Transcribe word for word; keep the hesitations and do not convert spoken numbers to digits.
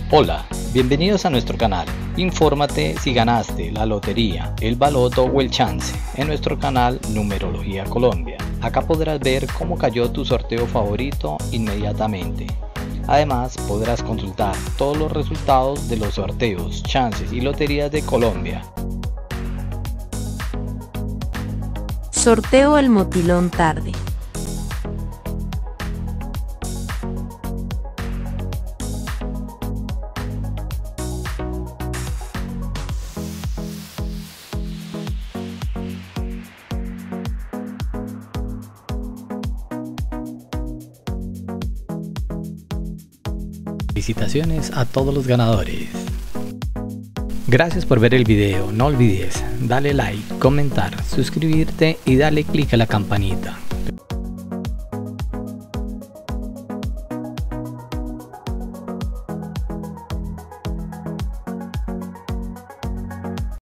Hola, bienvenidos a nuestro canal. Infórmate si ganaste la lotería, el baloto o el chance en nuestro canal Numerología Colombia. Acá podrás ver cómo cayó tu sorteo favorito inmediatamente. Además, podrás consultar todos los resultados de los sorteos, chances y loterías de Colombia. Sorteo El Motilón Tarde. Felicitaciones a todos los ganadores. Gracias por ver el video, no olvides darle like, comentar, suscribirte y darle clic a la campanita.